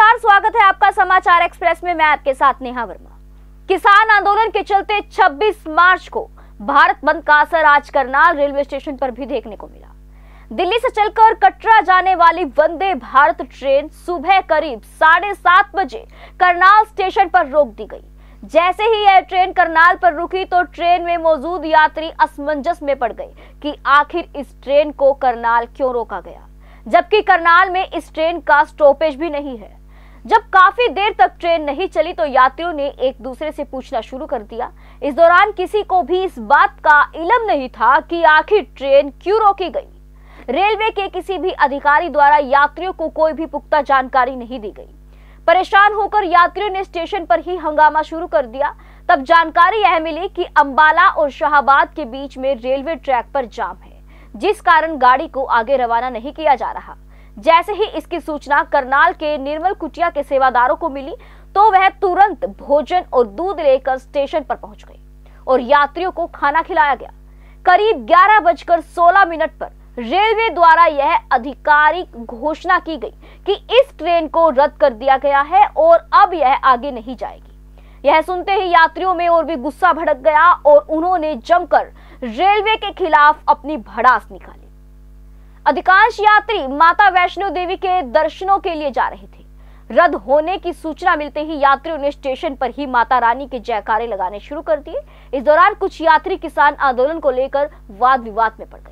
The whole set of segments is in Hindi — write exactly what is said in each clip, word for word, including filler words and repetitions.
नमस्कार, स्वागत है आपका समाचार एक्सप्रेस में। मैं आपके साथ नेहा वर्मा। किसान आंदोलन के चलते छब्बीस मार्च को भारत बंद का असर आज करनाल रेलवे स्टेशन पर भी देखने को मिला। दिल्ली से चलकर कटरा जाने वाली वंदे भारत ट्रेन सुबह करीब साढ़े सात बजे करनाल स्टेशन पर रोक दी गई। जैसे ही यह ट्रेन करनाल पर रुकी तो ट्रेन में मौजूद यात्री असमंजस में पड़ गए कि आखिर इस ट्रेन को करनाल क्यों रोका गया, जबकि करनाल में इस ट्रेन का स्टॉपेज भी नहीं है। जब काफी देर तक ट्रेन नहीं चली तो यात्रियों ने एक दूसरे से पूछना शुरू कर दिया। इस दौरान किसी को भी इस बात का इल्म नहीं था कि आखिर ट्रेन क्यों रोकी गई। रेलवे के किसी भी अधिकारी द्वारा यात्रियों को कोई भी पुख्ता जानकारी नहीं दी गई। परेशान होकर यात्रियों ने स्टेशन पर ही हंगामा शुरू कर दिया। तब जानकारी यह मिली कि अंबाला और शाहबाद के बीच में रेलवे ट्रैक पर जाम है, जिस कारण गाड़ी को आगे रवाना नहीं किया जा रहा। जैसे ही इसकी सूचना करनाल के निर्मल कुटिया के सेवादारों को मिली तो वह तुरंत भोजन और दूध लेकर स्टेशन पर पहुंच गए और यात्रियों को खाना खिलाया गया। करीब ग्यारह बजकर सोलह मिनट पर रेलवे द्वारा यह आधिकारिक घोषणा की गई कि इस ट्रेन को रद्द कर दिया गया है और अब यह आगे नहीं जाएगी। यह सुनते ही यात्रियों में और भी गुस्सा भड़क गया और उन्होंने जमकर रेलवे के खिलाफ अपनी भड़ास निकाली। अधिकांश यात्री माता वैष्णो देवी के दर्शनों के लिए जा रहे थे। रद्द होने की सूचना मिलते ही यात्रियों ने स्टेशन पर ही माता रानी के जयकारे लगाने शुरू कर दिए। इस दौरान कुछ यात्री किसान आंदोलन को लेकर वाद विवाद में पड़ गए।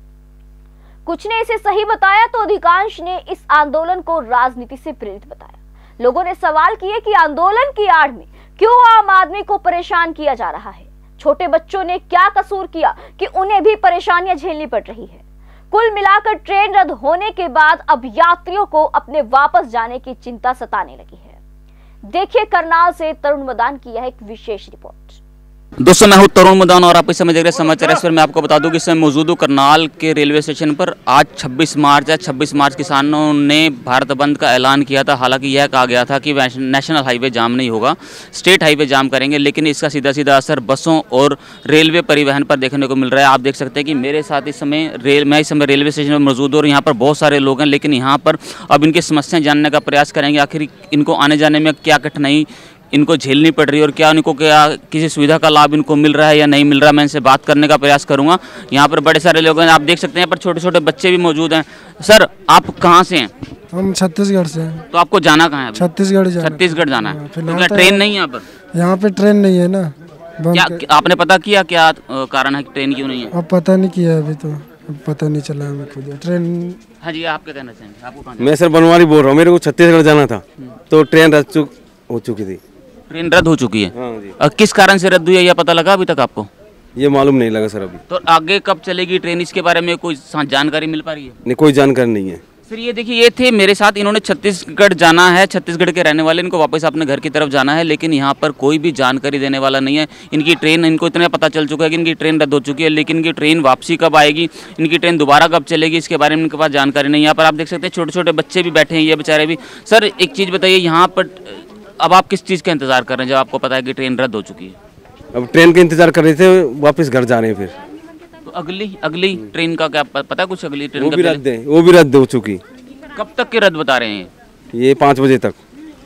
कुछ ने इसे सही बताया तो अधिकांश ने इस आंदोलन को राजनीति से प्रेरित बताया। लोगों ने सवाल किए कि आंदोलन की आड़ में क्यों आम आदमी को परेशान किया जा रहा है। छोटे बच्चों ने क्या कसूर किया कि उन्हें भी परेशानियां झेलनी पड़ रही है। कुल मिलाकर ट्रेन रद्द होने के बाद अब यात्रियों को अपने वापस जाने की चिंता सताने लगी है। देखिए करनाल से तरुण मदान की यह एक विशेष रिपोर्ट। दोस्तों, मैं हूं तरुण मदान और आप इस समय देख रहे हैं समाचार एक्सप्रेस में। आपको बता दूं कि इस समय मौजूद हूं करनाल के रेलवे स्टेशन पर। आज छब्बीस मार्च है। छब्बीस मार्च किसानों ने भारत बंद का ऐलान किया था। हालांकि यह कहा गया था कि नेशनल हाईवे जाम नहीं होगा, स्टेट हाईवे जाम करेंगे, लेकिन इसका सीधा सीधा असर बसों और रेलवे परिवहन पर देखने को मिल रहा है। आप देख सकते हैं कि मेरे साथ इस समय रेल मैं इस समय रेलवे स्टेशन पर मौजूद हूं और यहाँ पर बहुत सारे लोग हैं, लेकिन यहाँ पर अब इनकी समस्याएं जानने का प्रयास करेंगे। आखिर इनको आने जाने में क्या कठिनाई इनको झेलनी पड़ रही है और क्या इनको क्या किसी सुविधा का लाभ इनको मिल रहा है या नहीं मिल रहा है, मैं इनसे बात करने का प्रयास करूंगा। यहाँ पर बड़े सारे लोग हैं, आप देख सकते हैं, पर छोटे छोटे बच्चे भी मौजूद हैं। सर, आप कहाँ से हैं? हम छत्तीसगढ़ से हैं। तो आपको जाना कहाँ है? छत्तीसगढ़ जाना। छत्तीसगढ़ जाना है। तो क्या तो ट्रेन नहीं है यहाँ पर? यहाँ पे ट्रेन नहीं है ना। क्या आपने पता किया क्या कारण है ट्रेन क्यों नहीं है? अब पता नहीं किया, अभी तो पता नहीं चला हमें खुद ट्रेन। हाँ जी, आप क्या कहना चाहेंगे? आपको? मैं सर बनवारी बोल रहा हूँ, मेरे को छत्तीसगढ़ जाना था तो ट्रेन रद्द चुक हो चुकी थी। ट्रेन रद्द हो चुकी है? हाँ जी। और किस कारण से रद्द हुई है यह पता लगा अभी तक आपको? ये मालूम नहीं लगा सर अभी। तो आगे कब चलेगी ट्रेन, इसके बारे में कोई जानकारी मिल पा रही है? नहीं, कोई जानकारी नहीं है सर। ये देखिए, ये थे मेरे साथ, इन्होंने छत्तीसगढ़ जाना है, छत्तीसगढ़ के रहने वाले, इनको वापस अपने घर की तरफ जाना है, लेकिन यहाँ पर कोई भी जानकारी देने वाला नहीं है। इनकी ट्रेन, इनको इतना पता चल चुका है कि इनकी ट्रेन रद्द हो चुकी है, लेकिन इनकी ट्रेन वापसी कब आएगी, इनकी ट्रेन दोबारा कब चलेगी, इसके बारे में इनके पास जानकारी नहीं है। यहाँ पर आप देख सकते हैं छोटे छोटे बच्चे भी बैठे हैं, ये बेचारे भी। सर, एक चीज़ बताइए, यहाँ पर अब आप किस चीज़ का इंतजार कर रहे हैं जब आपको पता है कि ट्रेन रद्द हो चुकी है? अब ट्रेन का इंतजार कर रहे थे, वापस घर जा रहे हैं। फिर तो अगली अगली ट्रेन का क्या पता है कुछ? अगली ट्रेन वो भी रद्द है, वो भी रद्द हो चुकी। कब तक के रद्द बता रहे हैं? ये पाँच बजे तक।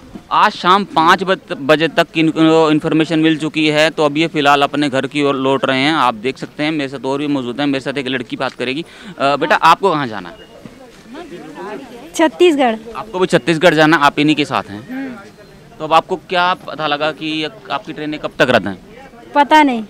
आज शाम पाँच बजे तक की इन्फॉर्मेशन मिल चुकी है। तो अब ये फिलहाल अपने घर की ओर लौट रहे हैं। आप देख सकते हैं मेरे साथ और भी मौजूद हैं। मेरे साथ एक लड़की बात करेगी। बेटा, आपको कहाँ जाना है? छत्तीसगढ़। आपको भी छत्तीसगढ़ जाना, आप इन्हीं के साथ हैं। तो अब आपको क्या पता लगा कि आपकी ट्रेनें कब तक रद्द हैं? पता नहीं।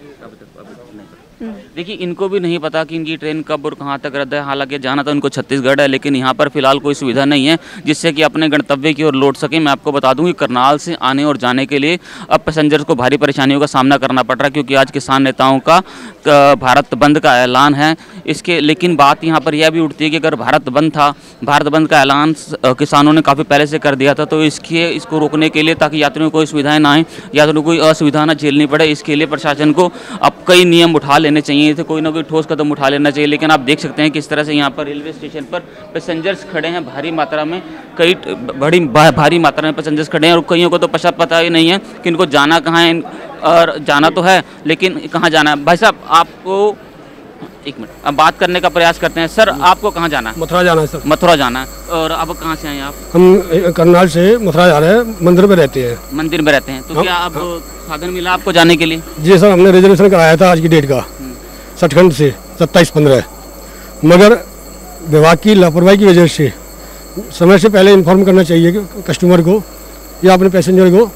देखिए, इनको भी नहीं पता कि इनकी ट्रेन कब और कहाँ तक रद्द है। हालांकि जाना तो इनको छत्तीसगढ़ है, लेकिन यहाँ पर फिलहाल कोई सुविधा नहीं है जिससे कि अपने गंतव्य की ओर लौट सके। मैं आपको बता दूं कि करनाल से आने और जाने के लिए अब पैसेंजर्स को भारी परेशानियों का सामना करना पड़ रहा है, क्योंकि आज किसान नेताओं का भारत बंद का ऐलान है। इसके लेकिन बात यहाँ पर यह भी उठती है कि अगर भारत बंद था, भारत बंद का ऐलान किसानों ने काफ़ी पहले से कर दिया था, तो इसके इसको रोकने के लिए, ताकि यात्रियों को कोई सुविधाएँ ना आएँ, यात्रियों को कोई असुविधा ना झेलनी पड़े, इसके लिए प्रशासन को अब कई नियम उठा लेने चाहिए थे, कोई ना कोई ठोस कदम उठा लेना चाहिए। लेकिन आप देख सकते हैं किस तरह से यहाँ पर रेलवे स्टेशन पर पैसेंजर्स खड़े हैं भारी मात्रा में। कई बड़ी भारी मात्रा में पैसेंजर्स खड़े हैं और कईयों को तो पता पता ही नहीं है कि इनको जाना कहाँ है। और जाना तो है, लेकिन कहाँ जाना है। भाई साहब, आपको एक मिनट, अब बात करने का प्रयास करते हैं। सर आपको कहाँ जाना है? मथुरा जाना है सर। मथुरा जाना है। और अब कहाँ से आए आप? हम करनाल से मथुरा जा रहे हैं, मंदिर में रहते हैं। मंदिर में रहते हैं, तो क्या अब साधन मिला आपको जाने के लिए? जी सर, हमने रिजर्वेशन कराया था आज की डेट का सचखंड से सत्ताईस पंद्रह, मगर विभाग की लापरवाही की वजह से समय से पहले इन्फॉर्म करना चाहिए कस्टमर को या अपने पैसेंजर को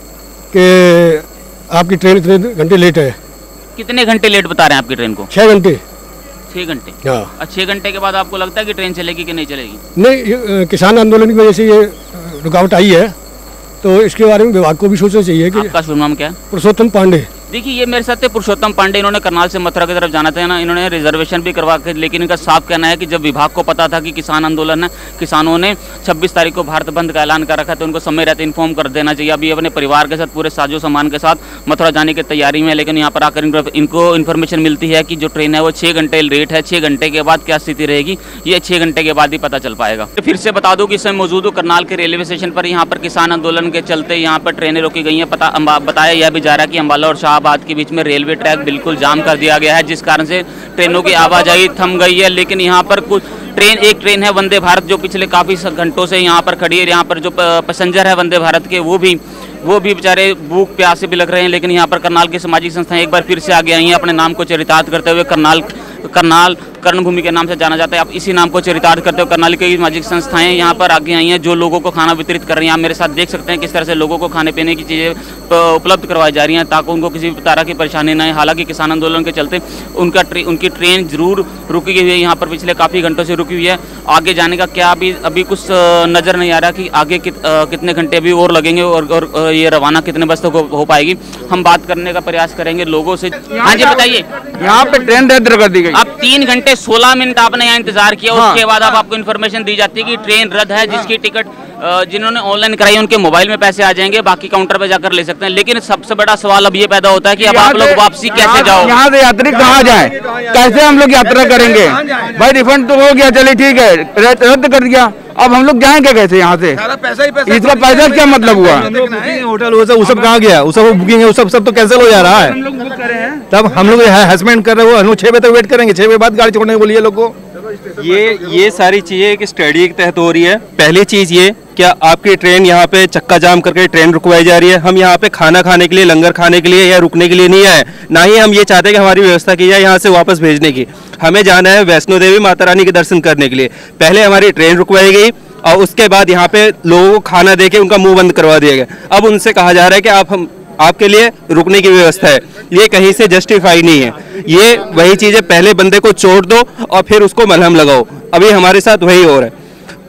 कि आपकी ट्रेन इतने घंटे लेट है। कितने घंटे लेट बता रहे हैं आपकी ट्रेन को? छः घंटे। छः घंटे? हाँ। छः घंटे के बाद आपको लगता है कि ट्रेन चलेगी कि नहीं चलेगी? नहीं, किसान आंदोलन की वजह से ये रुकावट आई है, तो इसके बारे में विभाग को भी सोचना चाहिए कि। आपका शुभ नाम क्या है? पुरुषोत्तम पांडे। देखिए ये मेरे साथ थे पुरुषोत्तम पांडे, इन्होंने करनाल से मथुरा की तरफ जाना था ना, इन्होंने रिजर्वेशन भी करवा के, लेकिन इनका साफ कहना है कि जब विभाग को पता था कि किसान आंदोलन है, किसानों ने छब्बीस तारीख को भारत बंद का ऐलान कर रखा था, उनको समय रहते इन्फॉर्म कर देना चाहिए। अभी अपने परिवार के साथ पूरे साजो सामान के साथ मथुरा जाने की तैयारी में है, लेकिन यहाँ पर आकर इनको इन्फॉर्मेशन मिलती है कि जो ट्रेन है वो छः घंटे लेट है। छः घंटे के बाद क्या स्थिति रहेगी ये छः घंटे के बाद ही पता चल पाएगा। फिर से बता दूँ कि इस समय मौजूद हूँ करनाल के रेलवे स्टेशन पर। यहाँ पर किसान आंदोलन के चलते यहाँ पर ट्रेनें रोकी गई हैं। पता बताया यह भी जा रहा है कि अम्बाला और शाहबाद के बीच में रेलवे ट्रैक बिल्कुल जाम कर दिया गया है, जिस कारण से ट्रेनों की आवाजाही थम गई है। लेकिन यहाँ पर कुछ ट्रेन, एक ट्रेन है वंदे भारत जो पिछले काफ़ी घंटों से यहाँ पर खड़ी है। यहाँ पर जो पैसेंजर है वंदे भारत के वो भी वो भी बेचारे भूख प्यास से भी लग रहे हैं। लेकिन यहाँ पर करनाल की सामाजिक संस्थाएं एक बार फिर से आगे आई हैं, अपने नाम को चरितार्थ करते हुए। करनाल करनाल कर्णभूमि के नाम से जाना जाता है, आप इसी नाम को चरितार्थ करते हुए करनाल की सामाजिक संस्थाएं यहाँ पर आगे आई हैं, जो लोगों को खाना वितरित कर रही हैं। आप मेरे साथ देख सकते हैं किस तरह से लोगों को खाने पीने की चीज़ें उपलब्ध करवाई जा रही हैं ताकि उनको किसी तरह की परेशानी न आए। हालांकि किसान आंदोलन के चलते उनका ट्रे, उनकी ट्रेन जरूर रुकी हुई है, यहाँ पर पिछले काफ़ी घंटों से रुकी हुई है। आगे जाने का क्या अभी अभी कुछ नज़र नहीं आ रहा कि आगे कित, कितने घंटे अभी और लगेंगे और, और ये रवाना कितने बजे तक हो पाएगी। हम बात करने का प्रयास करेंगे लोगों से। हाँ जी बताइए। यहाँ पे ट्रेन रद्द कर दी गई। अब तीन घंटे सोलह मिनट आपने यहाँ इंतजार किया, हाँ। उसके बाद अब आपको इन्फॉर्मेशन दी जाती है कि ट्रेन रद्द है, जिसकी टिकट जिन्होंने ऑनलाइन कराई उनके मोबाइल में पैसे आ जाएंगे, बाकी काउंटर पे जाकर ले सकते हैं। लेकिन सबसे बड़ा सवाल अब ये पैदा होता है कि अब आप लोग वापसी कैसे जाओ? यहाँ से यात्री कहाँ जाए, कैसे हम लोग यात्रा करेंगे? भाई रिफंड तो हो गया, चलिए ठीक है, रद्द कर दिया, अब हम लोग जाएंगे कैसे यहाँ से? पैसा ही पैसा, इसका पैसा क्या मतलब हुआ? होटल वो सब वो सब कहाँ गया? वो सब बुकिंग है, वो सब सब तो कैंसिल हो जा रहा है। हम लोग बुक करे हैं, तब हम लोग हरासमेंट कर रहे हो, हम लोग छह बजे तक वेट करेंगे, छह बजे बाद गाड़ी छोड़ने बोलिए लोग को। ये ये सारी चीजें एक स्टडी के तहत हो रही है। पहली चीज ये, क्या आपकी ट्रेन यहाँ पे चक्का जाम करके ट्रेन रुकवाई जा रही है? हम यहाँ पे खाना खाने के लिए, लंगर खाने के लिए या रुकने के लिए नहीं आए, ना ही हम ये चाहते हैं कि हमारी व्यवस्था की जाए यहाँ से वापस भेजने की। हमें जाना है वैष्णो देवी माता रानी के दर्शन करने के लिए। पहले हमारी ट्रेन रुकवाई गई और उसके बाद यहाँ पे लोगों को खाना देके उनका मुंह बंद करवा दिया गया। अब उनसे कहा जा रहा है कि आप हम आपके लिए रुकने की व्यवस्था है, ये कहीं से जस्टिफाई नहीं है। ये वही चीज़ है, पहले बंदे को चोट दो और फिर उसको मलहम लगाओ। अभी हमारे साथ वही हो रहा है।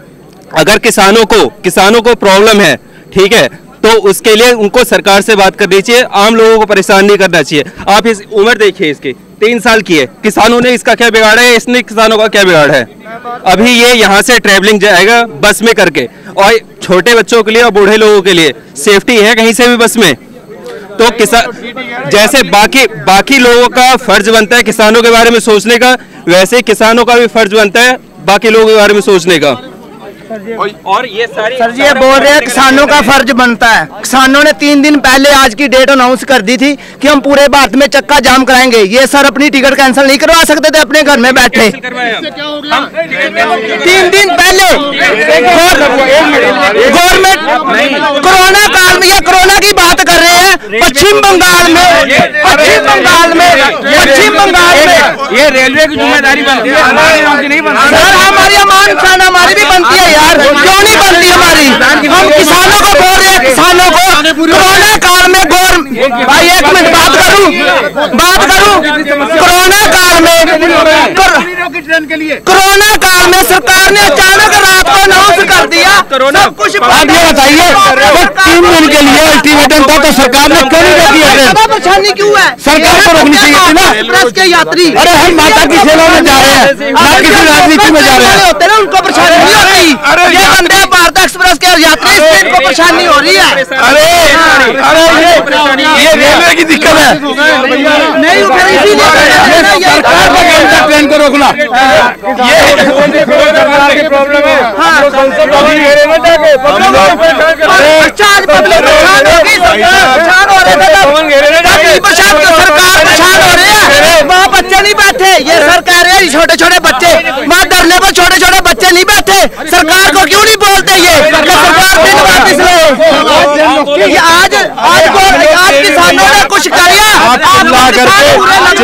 अगर किसानों को किसानों को प्रॉब्लम है, ठीक है, तो उसके लिए उनको सरकार से बात करनी चाहिए, आम लोगों को परेशान नहीं करना चाहिए। आप इस उम्र देखिए, इसकी तीन साल की है, किसानों ने इसका क्या बिगाड़ा है, इसने किसानों का क्या बिगाड़ा है? अभी ये यहाँ से ट्रेवलिंग जाएगा बस में करके, और छोटे बच्चों के लिए और बूढ़े लोगों के लिए सेफ्टी है कहीं से भी बस में? तो किसान जैसे बाकी बाकी लोगों का फर्ज बनता है किसानों के बारे में सोचने का, वैसे किसानों का भी फर्ज बनता है बाकी लोगों के बारे में सोचने का। और ये सारी सर जी ये बोल रहे हैं किसानों का फर्ज बनता है। किसानों ने तीन दिन पहले आज की डेट अनाउंस कर दी थी कि हम पूरे भारत में चक्का जाम कराएंगे। ये सर अपनी टिकट कैंसिल नहीं करवा सकते थे अपने घर में बैठे? तीन दिन पहले गवर्नमेंट कोरोना काल में, ये कोरोना की बात कर रहे हैं, पश्चिम बंगाल में पश्चिम बंगाल में पश्चिम बंगाल में ये रेलवे की जिम्मेदारी बनती है, सर हमारी अमान खान हमारी भी बनती है यार, क्यों नहीं बनती हमारी? हम किसानों को बोल रहे हैं, किसानों को कोरोना काल में गौर भाई एक मिनट बात करूं बात करूं कोरोना काल में कोरोना काल में सरकार ने अचानक रात को अनाउंस कर दिया सब कुछ। आप ये बताइए, तीन दिन के लिए अल्टीमेटम था तो सरकार ने क्यों नहीं रोकी है? परेशानी क्यों है? सरकार को रोकनी चाहिए थी ना। एक्सप्रेस के यात्री, अरे हम माता की सेवा में जा रहे हैं, ना किसी राजनीति में जा रहे हैं। होते ना उनको परेशानी नहीं होती। ये वंदे भारत एक्सप्रेस के यात्री को परेशानी हो रही है। अरे अरे ये ये रेलवे की दिक्कत है, नहीं सरकार का काम था ट्रेन को रोकना। ये प्रॉब्लम है। चार पब्लिक परेशान होगी, परेशान हो रहे थे, सरकार परेशान हो रही है। वहाँ बच्चे नहीं बैठे? ये सर कह रहे हैं छोटे छोटे बच्चे, वहाँ धरने पर छोटे छोटे बच्चे नहीं बैठे। सरकार को क्यों नहीं बोलते ये सरकार दिन वापिस ले? ये आज आज को आज किसानों ने कुछ किया, आज आपको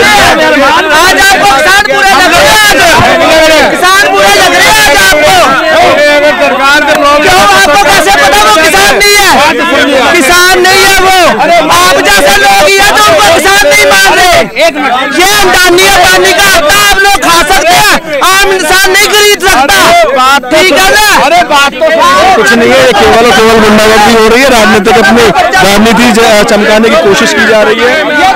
किसान पूरे लग रहे हैं, किसान पूरे लग रहे हैं आज आपको। क्यों आपको कैसे पता वो किसान नहीं है? किसान नहीं है वो, आप जैसे लोग ही है जो उनको किसान नहीं मान रहे। ये अंडानी अंबानी का आटा आप लोग खा सकते हैं, आम इंसान नहीं खरीद सकता। ठीक है ना? अरे बात तो कुछ नहीं है, केवल और केवल गुंडागर्दी हो रही है, राजनीतिक अपनी राजनीति चमकाने की कोशिश की जा रही है।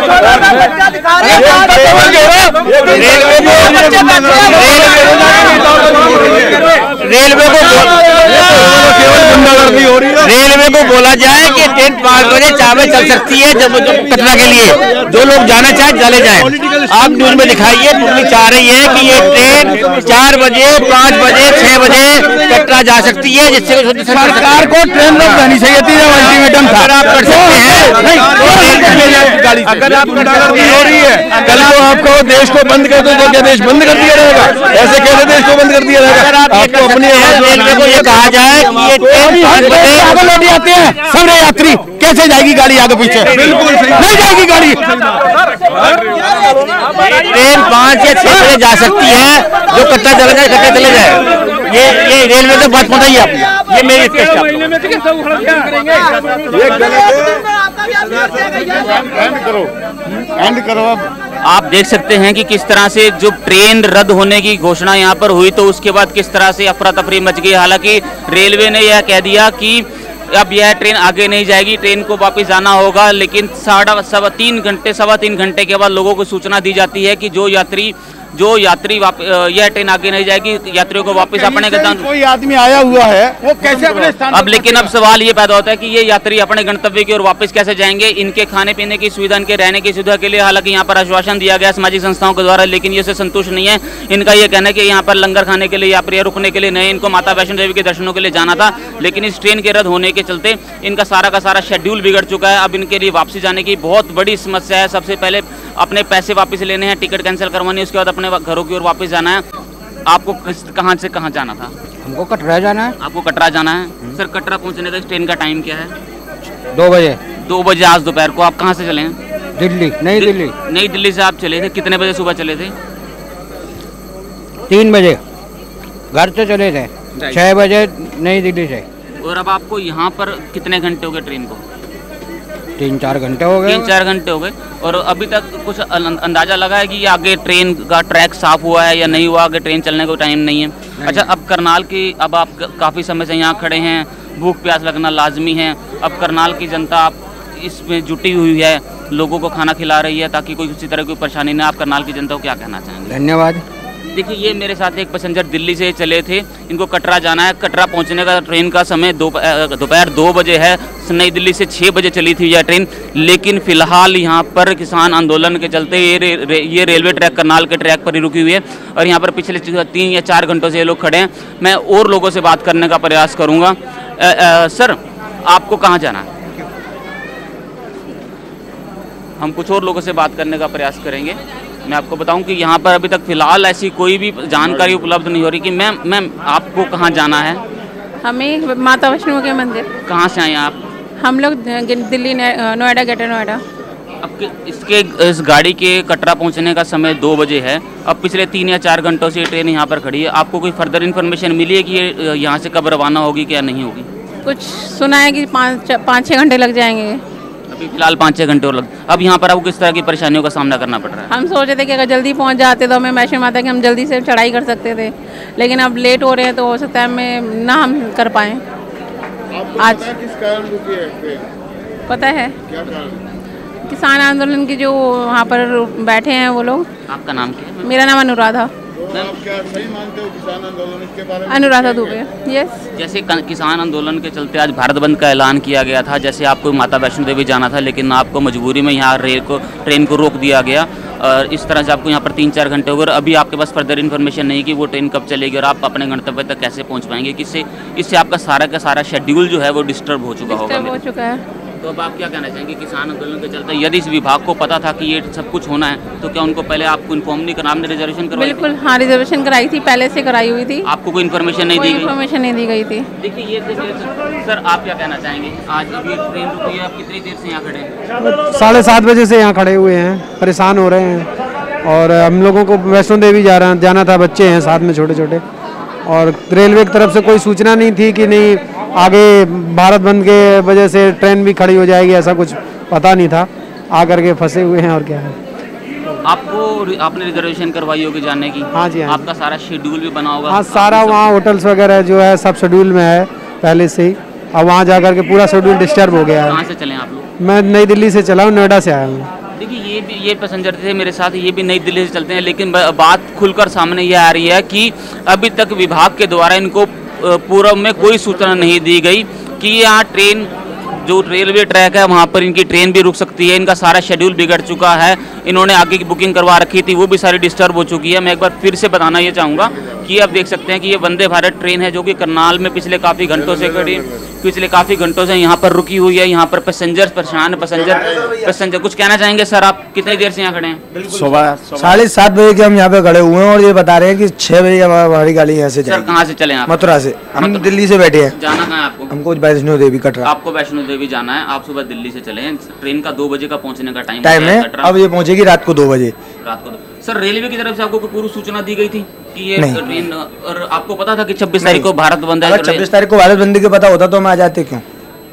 रेलवे को केवल गुंडागर्दी हो रही है। रेलवे को बोला जाए कि ट्रेन पाँच बजे चार बजे चल सकती है जब कटरा के लिए, जो लोग जाना चाहे चले जाएं। आप न्यूज में दिखाइए, पब्लिक चाह रही है कि ये ट्रेन चार बजे पाँच बजे छह बजे कटरा जा सकती है, जिससे सरकार को ट्रेन रोक देनी चाहिए थी। अल्टीमेटम था, अगर आप कर सकते हैं, अगर आप गुंडागर्दी हो रही है, कल को आपको देश को बंद कर दो तो क्या देश बंद कर दिया रहेगा? ऐसे कैसे देश को बंद कर दिया रहेगा? आपको अपनी रेलवे को ये कहा जाए कि ये ट्रेन पाँच बजे लौट आते हैं सब यात्री, कैसे जाएगी गाड़ी आगे पीछे? बिल्कुल नहीं जाएगी गाड़ी। ट्रेन पाँच या छह बजे जा सकती है, जो कटरा चले जाए कटरा चले जाए। ये ये रेलवे से बात बताइए आप, ये मेरी रिक्वेस्ट एंड करो अब। आप देख सकते हैं कि किस तरह से जो ट्रेन रद्द होने की घोषणा यहाँ पर हुई तो उसके बाद किस तरह से अफरा तफरी मच गई। हालांकि रेलवे ने यह कह दिया कि अब यह ट्रेन आगे नहीं जाएगी, ट्रेन को वापस जाना होगा, लेकिन साढ़ा सवा तीन घंटे सवा तीन घंटे के बाद लोगों को सूचना दी जाती है कि जो यात्री जो यात्री यह ट्रेन आगे नहीं जाएगी, यात्रियों को वापस अपने गंतव्य। कोई आदमी आया हुआ है, वो कैसे अपने स्थान अब लेकिन अब सवाल ये पैदा होता है कि ये यात्री अपने गंतव्य की ओर वापस कैसे जाएंगे? इनके खाने पीने की सुविधा, इनके रहने की सुविधा के लिए हालांकि यहाँ पर आश्वासन दिया गया सामाजिक संस्थाओं के द्वारा, लेकिन ये से संतुष्ट नहीं है। इनका ये कहना है कि यहाँ पर लंगर खाने के लिए यात्री रुकने के लिए नहीं, इनको माता वैष्णो देवी के दर्शनों के लिए जाना था, लेकिन इस ट्रेन के रद्द होने के चलते इनका सारा का सारा शेड्यूल बिगड़ चुका है। अब इनके लिए वापसी जाने की बहुत बड़ी समस्या है। सबसे पहले अपने पैसे वापस लेने हैं, टिकट कैंसिल करवानी है, उसके बाद अपने घरों की ओर वापस जाना है। आपको कहाँ से कहाँ जाना था? हमको कटरा जाना है। आपको कटरा जाना है। सर कटरा पहुँचने का इस ट्रेन का टाइम क्या है? दो बजे। दो बजे आज दोपहर को। आप कहाँ से चले हैं? दिल्ली, नई दिल्ली। नई दिल्ली से आप चले थे, कितने बजे सुबह चले थे? तीन बजे घर से चले थे, छः बजे नई दिल्ली से। और अब आपको यहाँ पर कितने घंटे हो गए ट्रेन को? तीन चार घंटे हो गए। तीन चार घंटे हो गए। और अभी तक कुछ अंदाजा लगा है कि आगे ट्रेन का ट्रैक साफ हुआ है या नहीं हुआ? आगे ट्रेन चलने को टाइम नहीं है। नहीं। अच्छा, अब करनाल की, अब आप काफ़ी समय से यहाँ खड़े हैं, भूख प्यास लगना लाजमी है। अब करनाल की जनता आप इसमें जुटी हुई है, लोगों को खाना खिला रही है ताकि कोई किसी तरह की परेशानी ना। आप करनाल की जनता को क्या कहना चाहेंगे? धन्यवाद। देखिए, ये मेरे साथ एक पैसेंजर दिल्ली से चले थे, इनको कटरा जाना है। कटरा पहुंचने का ट्रेन का समय दोपहर दो बजे है। नई दिल्ली से छः बजे चली थी यह ट्रेन, लेकिन फिलहाल यहाँ पर किसान आंदोलन के चलते ये रे, रे, ये रेलवे ट्रैक करनाल के ट्रैक पर ही रुकी हुई है और यहाँ पर पिछले तीन या चार घंटों से ये लोग खड़े हैं। मैं और लोगों से बात करने का प्रयास करूँगा। सर, आपको कहाँ जाना है? हम कुछ और लोगों से बात करने का प्रयास करेंगे। मैं आपको बताऊं कि यहाँ पर अभी तक फिलहाल ऐसी कोई भी जानकारी उपलब्ध नहीं हो रही कि मैम मैम आपको कहाँ जाना है? हमें माता वैष्णो के मंदिर। कहाँ से आए आप? हम लोग दिल्ली नोएडा, ग्रेटर नोएडा। अब इसके इस गाड़ी के कटरा पहुँचने का समय दो बजे है। अब पिछले तीन या चार घंटों से ये ट्रेन यहाँ पर खड़ी है। आपको कोई फर्दर इन्फॉर्मेशन मिली है कि ये यहाँ से कब रवाना होगी क्या नहीं होगी? कुछ सुना है कि पाँच पाँच छः घंटे लग जाएंगे। अभी फिलहाल पाँच छः घंटे और लग। अब यहाँ पर आपको किस तरह की परेशानियों का सामना करना पड़ रहा है? हम सोचे थे कि अगर जल्दी पहुँच जाते तो हमें वैष्णो माता की हम जल्दी से चढ़ाई कर सकते थे, लेकिन अब लेट हो रहे हैं तो हो सकता है हमें ना हम कर पाएँ। आज किस कारण रुकी है ट्रेन? पता है क्या कारण? किसान आंदोलन की जो वहाँ पर बैठे हैं वो लोग। आपका नाम क्या है? मेरा नाम अनुराधा। तो आप क्या सही मानते हो किसान आंदोलन इसके बारे में? अनुराधा दुबे। यस। जैसे किसान आंदोलन के चलते आज भारत बंद का ऐलान किया गया था, जैसे आपको माता वैष्णो देवी जाना था लेकिन आपको मजबूरी में यहाँ रेल को ट्रेन को रोक दिया गया और इस तरह से आपको यहाँ पर तीन चार घंटे हो गए। अभी आपके पास फर्दर इन्फॉर्मेशन नहीं कि वो ट्रेन कब चलेगी और आप अपने गंतव्य तक कैसे पहुँच पाएंगे। किससे इससे आपका सारा का सारा शेड्यूल जो है वो डिस्टर्ब हो चुका होगा। हो चुका है। तो अब आप क्या कहना चाहेंगे किसान आंदोलन के चलते, यदि इस विभाग को पता था कि ये सब कुछ होना है तो क्या उनको पहले आपको इन्फॉर्म नहीं करना, आपने रिजर्वेशन करवाई? बिल्कुल, हाँ रिजर्वेशन कराई थी, पहले से कराई हुई थी। आपको कोई इन्फॉर्मेशन नहीं दी गई? इन्फॉर्मेशन नहीं दी गई थी। देखिए ये सर, आप क्या कहना चाहेंगे, आज अभी ट्रेन रुकी है, आप कितनी देर से यहाँ खड़े हैं? साढ़े सात बजे से यहाँ खड़े हुए हैं, परेशान हो रहे हैं। और हम लोगों को वैष्णो देवी जा रहा जाना था, बच्चे हैं साथ में छोटे छोटे, और रेलवे की तरफ से कोई सूचना नहीं थी कि नहीं आगे भारत बंद के वजह से ट्रेन भी खड़ी हो जाएगी, ऐसा कुछ पता नहीं था। आकर के फंसे हुए हैं और क्या है। आपको आपने रिजर्वेशन करवाई होगी जाने की? हाँ जी, हाँ। आपका सारा शेड्यूल भी बना होगा? हाँ, सारा वहाँ होटल्स वगैरह जो है सब शेड्यूल में है पहले से ही। अब वहाँ जाकर के पूरा शेड्यूल डिस्टर्ब हो गया है। कहाँ से चले आप लोग? मैं नई दिल्ली से चला हूँ, नोएडा से आया हूँ। देखिए ये भी ये पैसेंजर थे मेरे साथ, ये भी नई दिल्ली से चलते हैं, लेकिन बात खुलकर सामने ये आ रही है कि अभी तक विभाग के द्वारा इनको पूर्व में कोई सूचना नहीं दी गई कि यहाँ ट्रेन जो रेलवे ट्रैक है वहाँ पर इनकी ट्रेन भी रुक सकती है। इनका सारा शेड्यूल बिगड़ चुका है, इन्होंने आगे की बुकिंग करवा रखी थी, वो भी सारी डिस्टर्ब हो चुकी है। मैं एक बार फिर से बताना ये चाहूँगा कि आप देख सकते हैं कि ये वंदे भारत ट्रेन है जो कि करनाल में पिछले काफ़ी घंटों से खड़ी पिछले काफ़ी घंटों से यहाँ पर रुकी हुई है। यहाँ पर पैसेंजर परेशान पैसेंजर पैसेंजर कुछ कहना चाहेंगे सर? आप कितनी देर से यहाँ खड़े हैं? सुबह साढ़े सात बजे के हम यहाँ पे खड़े हुए हैं और ये बता रहे हैं कि छः बजे हमारी गाड़ी यहाँ से जाएगी। सर कहाँ से चले आप? मथुरा से। हम दिल्ली से बैठे हैं। जाना कहाँ है आपको? हमको वैष्णो देवी कटरा। आपको वैष्णो देवी जाना है, आप सुबह दिल्ली से चले हैं, ट्रेन का दो बजे का पहुँचने का टाइम टाइम है, अब ये पहुँचेगी रात को दो बजे। रात को सर रेलवे की तरफ से आपको पूरी सूचना दी गई थी कि ये ट्रेन, और आपको पता था कि छब्बीस तारीख को भारत बंद है? छब्बीस तारीख को भारत बंद के पता होता तो हम आ जाते क्यों?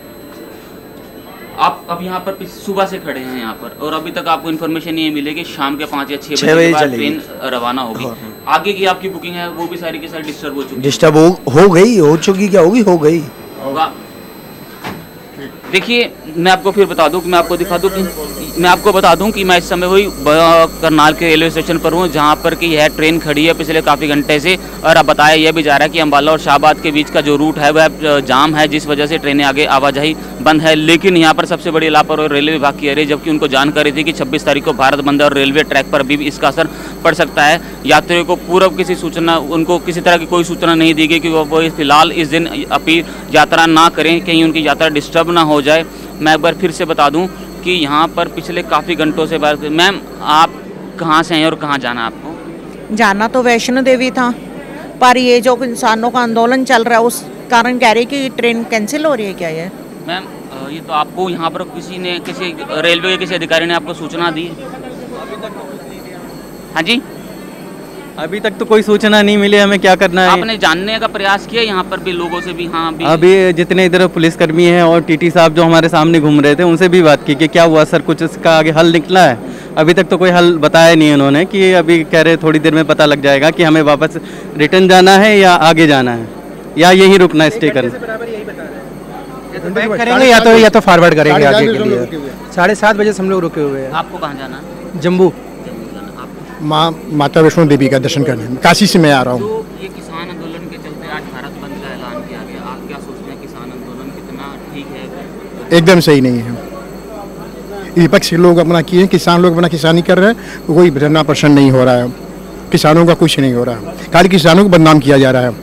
आप अब यहाँ पर सुबह से खड़े हैं यहाँ पर और अभी तक आपको इन्फॉर्मेशन ये मिलेगी शाम के पाँच या छः बजे के बाद ट्रेन रवाना होगी। आगे की आपकी बुकिंग है वो भी सारी की सारी डिस्टर्ब हो चुकी डिस्टर्ब हो, हो गई हो चुकी क्या होगी हो गई होगा। देखिए मैं आपको फिर बता दूं कि मैं आपको दिखा दूं कि मैं आपको बता दूं कि मैं इस समय वही करनाल के रेलवे स्टेशन पर हूं जहां पर कि यह ट्रेन खड़ी है पिछले काफ़ी घंटे से, और अब बताया यह भी जा रहा है कि अम्बाला और शाहबाद के बीच का जो रूट है वह जाम है, जिस वजह से ट्रेनें आगे आवाजाही बंद है। लेकिन यहाँ पर सबसे बड़ी लापरवाही रेलवे विभाग की आ रही है, जबकि उनको जानकारी थी कि छब्बीस तारीख को भारत बंद है और रेलवे ट्रैक पर भी इसका असर पड़ सकता है। यात्रियों को पूर्व किसी सूचना उनको किसी तरह की कोई सूचना नहीं दी गई कि वो फिलहाल इस दिन अपनी यात्रा ना करें, कहीं उनकी यात्रा डिस्टर्ब ना हो जाए। मैं एक बार फिर से बता दूं कि यहाँ पर पिछले काफ़ी घंटों से बात। मैम आप कहाँ से हैं और कहाँ जाना है आपको? जाना तो वैष्णो देवी था, पर ये जो इंसानों का आंदोलन चल रहा है उस कारण कह रही कि ट्रेन कैंसिल हो रही है क्या? ये मैम ये तो आपको यहाँ पर किसी ने किसी रेलवे के किसी अधिकारी ने आपको सूचना दी? हाँ जी, अभी तक तो कोई सूचना नहीं मिली, हमें क्या करना है? आपने जानने का प्रयास किया यहाँ पर भी लोगों से भी? हाँ भी अभी जितने इधर पुलिसकर्मी हैं और टीटी साहब जो हमारे सामने घूम रहे थे उनसे भी बात की कि क्या हुआ सर, कुछ इसका आगे हल निकला है? अभी तक तो कोई हल बताया नहीं उन्होंने, कि अभी कह रहे थोड़ी देर में पता लग जाएगा कि हमें वापस रिटर्न जाना है या आगे जाना है या यहीं रुकना है, स्टे करना करेंगे या तो या तो फॉरवर्ड करेंगे आगे के लिए। साढ़े सात बजे से हम लोग रुके हुए हैं। आपको कहाँ जाना है? जम्मू माँ माता वैष्णो देवी का दर्शन करने, काशी से मैं आ रहा हूँ। तो ये किसान आंदोलन के चलते आज भारत बंद का ऐलान किया गया, आप क्या सोचते हैं किसान आंदोलन कितना ठीक है? एकदम सही नहीं है। विपक्ष के लोग अपना किए, किसान लोग अपना किसानी कर रहे हैं, कोई धरना प्रदर्शन नहीं हो रहा है, किसानों का कुछ नहीं हो रहा है, खाली किसानों को बदनाम किया जा रहा है।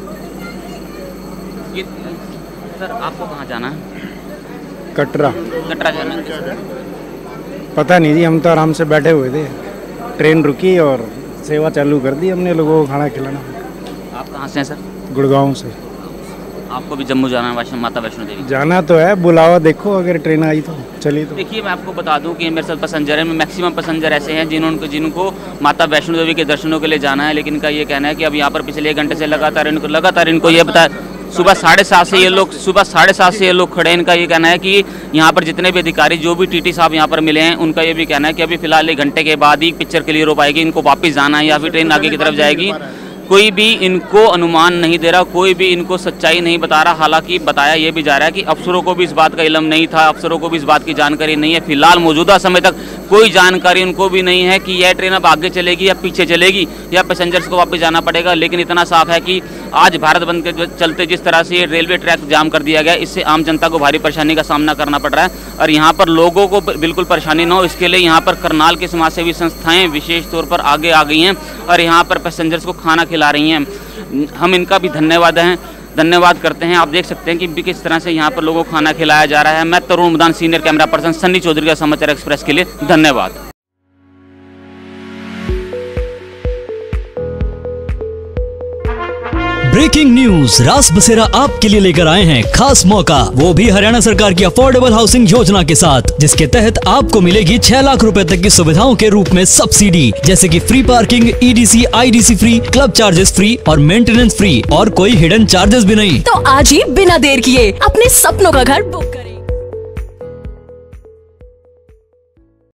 ये सर आपको कहाँ जाना है? कटरा। कटरा जाना है? पता नहीं जी, हम तो आराम से बैठे हुए थे, ट्रेन रुकी और सेवा चालू कर दी हमने लोगों को खाना खिलाना। आप कहाँ से हैं सर? गुड़गांव से। आपको भी जम्मू जाना है वैष्णो माता वैष्णो देवी? जाना तो है, बुलावा देखो अगर ट्रेन आई तो चलिए। तो देखिए मैं आपको बता दूं कि मेरे साथ पैसेंजर है, मैक्सिमम पैसेंजर ऐसे हैं जिन्होंने जिनको माता वैष्णो देवी के दर्शनों के लिए जाना है, लेकिन इनका ये कहना है कि अब यहाँ पर पिछले एक घंटे से लगातार इनको लगातार इनको ये बताया सुबह साढ़े सात से ये लोग सुबह साढ़े सात से ये लोग खड़े हैं। इनका ये कहना है कि यहाँ पर जितने भी अधिकारी जो भी टीटी साहब यहाँ पर मिले हैं उनका ये भी कहना है कि अभी फिलहाल एक घंटे के बाद ही पिक्चर क्लियर हो पाएगी, इनको वापस जाना है या फिर ट्रेन आगे की तरफ जाएगी। कोई भी इनको अनुमान नहीं दे रहा, कोई भी इनको सच्चाई नहीं बता रहा। हालांकि बताया यह भी जा रहा है कि अफसरों को भी इस बात का इल्म नहीं था, अफसरों को भी इस बात की जानकारी नहीं है। फिलहाल मौजूदा समय तक कोई जानकारी उनको भी नहीं है कि यह ट्रेन अब आगे चलेगी या पीछे चलेगी या पैसेंजर्स को वापस जाना पड़ेगा। लेकिन इतना साफ है कि आज भारत बंद के चलते जिस तरह से रेलवे ट्रैक जाम कर दिया गया, इससे आम जनता को भारी परेशानी का सामना करना पड़ रहा है और यहाँ पर लोगों को बिल्कुल परेशानी न हो इसके लिए यहाँ पर करनाल की समाजसेवी संस्थाएँ विशेष तौर पर आगे आ गई हैं और यहाँ पर पैसेंजर्स को खाना खिला रही हैं। हम इनका भी धन्यवाद हैं धन्यवाद करते हैं। आप देख सकते हैं कि किस तरह से यहाँ पर लोगों को खाना खिलाया जा रहा है। मैं Tarun Maidan, senior camera person Sunny Chaudhary का समाचार एक्सप्रेस के लिए धन्यवाद। ब्रेकिंग न्यूज, रास बसेरा आपके लिए लेकर आए हैं खास मौका, वो भी हरियाणा सरकार की अफोर्डेबल हाउसिंग योजना के साथ, जिसके तहत आपको मिलेगी छह लाख रुपए तक की सुविधाओं के रूप में सब्सिडी, जैसे कि free parking, EDC, IDC free, club charges free और मेंटेनेंस फ्री, और कोई हिडन चार्जेस भी नहीं। तो आज ही बिना देर किए अपने सपनों का घर बुक